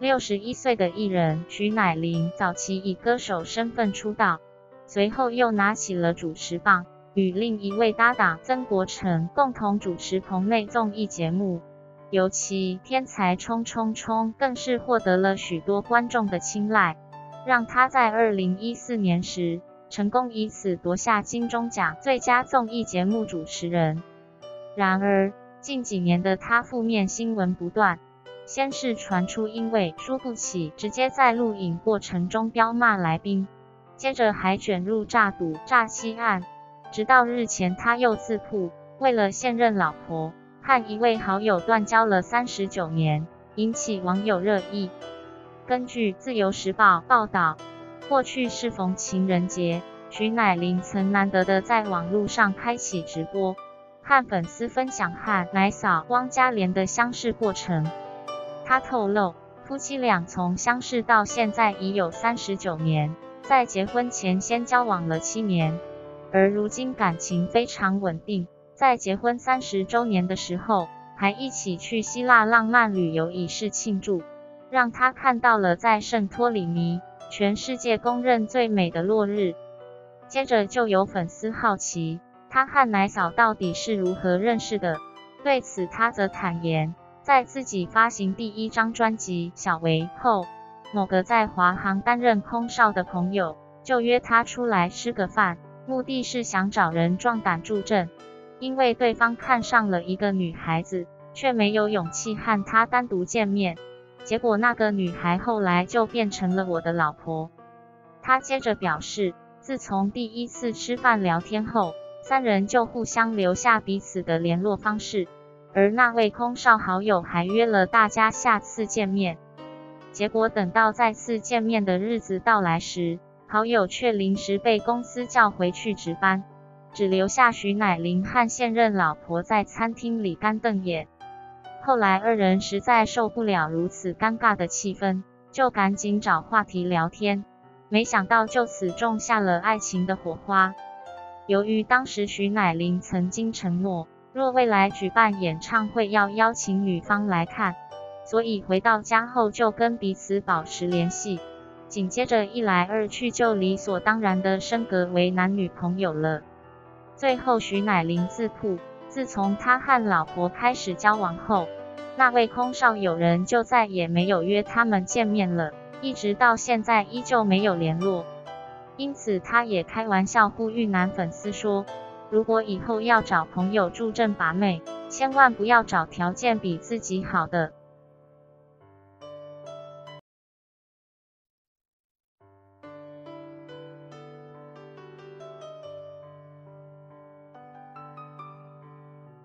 61岁的艺人徐乃麟早期以歌手身份出道，随后又拿起了主持棒，与另一位搭档曾国城共同主持棚内综艺节目，尤其《天才冲冲冲》更是获得了许多观众的青睐，让他在2014年时成功以此夺下金钟奖最佳综艺节目主持人。然而，近几年的他负面新闻不断，先是传出因为输不起，直接在录影过程中彪骂来宾，接着还卷入诈赌、诈欺案，直到日前他又自曝，为了现任老婆，和一位好友断交了39年，引起网友热议。根据自由时报报道，过去适逢情人节，徐乃麟曾难得的在网络上开启直播，和粉丝分享和奶嫂汪嘉莲的相识过程。他透露，夫妻俩从相识到现在已有39年，在结婚前先交往了7年，而如今感情非常稳定，在结婚30周年的时候，还一起去希腊浪漫旅游以示庆祝，让他看到了在圣托里尼，全世界公认最美的落日。接着就有粉丝好奇，他和奶嫂到底是如何认识的？对此他则坦言，在自己发行第1张专辑《小维》后，某个在华航担任空少的朋友就约他出来吃个饭，目的是想找人壮胆助阵，因为对方看上了一个女孩子，却没有勇气和她单独见面，结果那个女孩后来就变成了我的老婆。他接着表示，自从第1次吃饭聊天后，3人就互相留下彼此的联络方式，而那位空少好友还约了大家下次见面。结果等到再次见面的日子到来时，好友却临时被公司叫回去值班，只留下徐乃麟和现任老婆在餐厅里干瞪眼。后来2人实在受不了如此尴尬的气氛，就赶紧找话题聊天，没想到就此种下了爱情的火花。由于当时徐乃麟曾经承诺，若未来举办演唱会要邀请女方来看，所以回到家后就跟彼此保持联系，紧接着一来二去就理所当然的升格为男女朋友了。最后徐乃麟自曝，自从他和老婆开始交往后，那位空少友人就再也没有约他们见面了，一直到现在依旧没有联络。因此他也开玩笑呼吁男粉丝说，如果以后要找朋友助阵把妹，千万不要找条件比自己好的，